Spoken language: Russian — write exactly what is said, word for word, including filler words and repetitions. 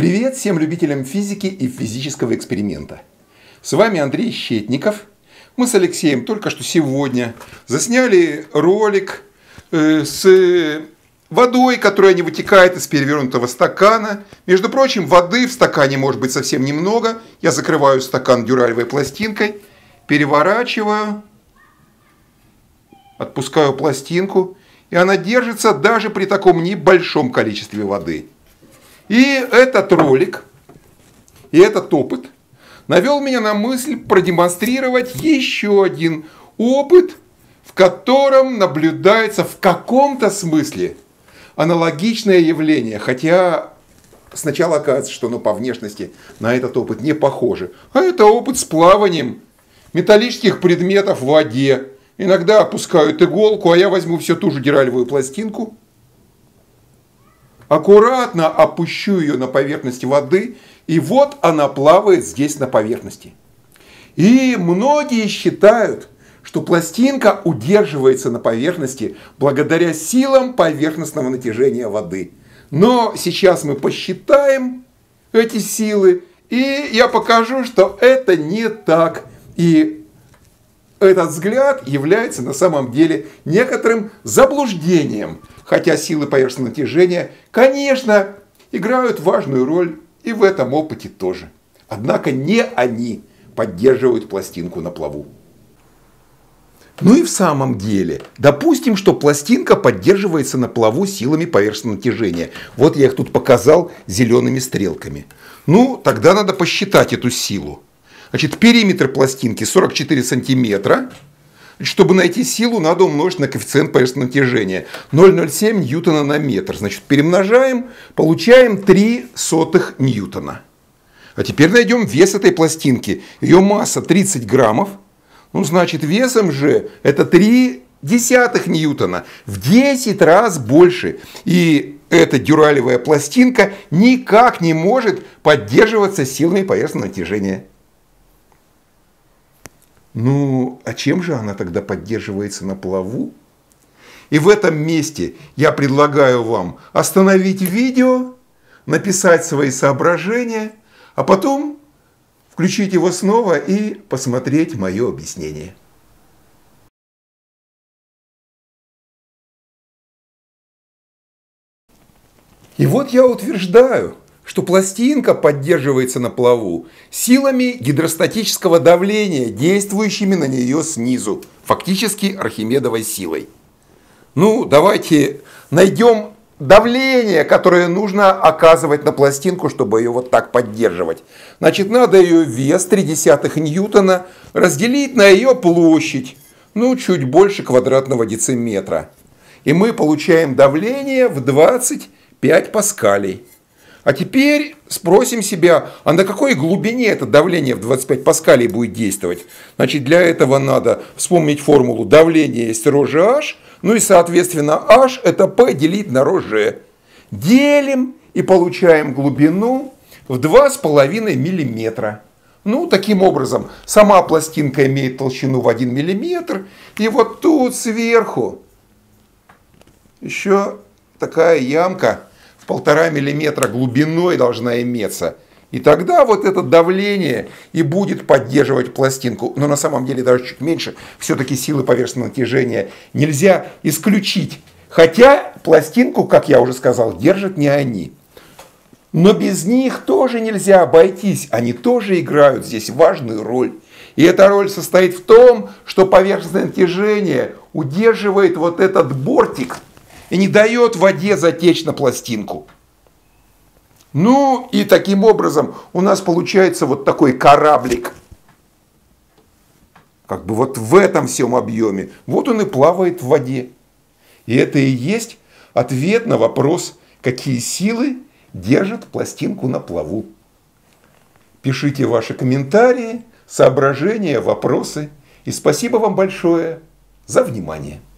Привет всем любителям физики и физического эксперимента. С вами Андрей Щетников. Мы с Алексеем только что сегодня засняли ролик с водой, которая не вытекает из перевернутого стакана. Между прочим, воды в стакане может быть совсем немного. Я закрываю стакан дюралевой пластинкой, переворачиваю, отпускаю пластинку, и она держится даже при таком небольшом количестве воды. И этот ролик, и этот опыт навел меня на мысль продемонстрировать еще один опыт, в котором наблюдается в каком-то смысле аналогичное явление. Хотя сначала оказывается, что оно по внешности на этот опыт не похоже. А это опыт с плаванием металлических предметов в воде. Иногда опускают иголку, а я возьму всю ту же дюралевую пластинку, аккуратно опущу ее на поверхность воды, и вот она плавает здесь на поверхности. И многие считают, что пластинка удерживается на поверхности благодаря силам поверхностного натяжения воды. Но сейчас мы посчитаем эти силы, и я покажу, что это не так. И этот взгляд является на самом деле некоторым заблуждением. Хотя силы поверхностного натяжения, конечно, играют важную роль и в этом опыте тоже. Однако не они поддерживают пластинку на плаву. Ну и в самом деле, допустим, что пластинка поддерживается на плаву силами поверхностного натяжения. Вот я их тут показал зелеными стрелками. Ну, тогда надо посчитать эту силу. Значит, периметр пластинки сорок четыре сантиметра. Чтобы найти силу, надо умножить на коэффициент поверхностного натяжения. ноль целых ноль семь ньютона на метр. Значит, перемножаем, получаем три сотых ньютона. А теперь найдем вес этой пластинки. Ее масса тридцать граммов. Ну, значит, весом же это три десятых ньютона. В десять раз больше. И эта дюралевая пластинка никак не может поддерживаться силами поверхностного натяжения. Ну, а чем же она тогда поддерживается на плаву? И в этом месте я предлагаю вам остановить видео, написать свои соображения, а потом включить его снова и посмотреть мое объяснение. И вот я утверждаю, что пластинка поддерживается на плаву силами гидростатического давления, действующими на нее снизу, фактически Архимедовой силой. Ну, давайте найдем давление, которое нужно оказывать на пластинку, чтобы ее вот так поддерживать. Значит, надо ее вес три десятых ньютона разделить на ее площадь, ну, чуть больше квадратного дециметра. И мы получаем давление в двадцать пять паскалей. А теперь спросим себя, а на какой глубине это давление в двадцать пять паскалей будет действовать? Значит, для этого надо вспомнить формулу давление есть ρ же h, ну и соответственно h это P делить на ρ же. Делим и получаем глубину в два с половиной миллиметра. Ну, таким образом, сама пластинка имеет толщину в один миллиметр, и вот тут сверху еще такая ямка в полтора миллиметра глубиной должна иметься. И тогда вот это давление и будет поддерживать пластинку. Но на самом деле даже чуть меньше. Все-таки силы поверхностного натяжения нельзя исключить. Хотя пластинку, как я уже сказал, держат не они. Но без них тоже нельзя обойтись. Они тоже играют здесь важную роль. И эта роль состоит в том, что поверхностное натяжение удерживает вот этот бортик и не дает воде затечь на пластинку. Ну и таким образом у нас получается вот такой кораблик. Как бы вот в этом всем объеме. Вот он и плавает в воде. И это и есть ответ на вопрос, какие силы держат пластинку на плаву. Пишите ваши комментарии, соображения, вопросы. И спасибо вам большое за внимание.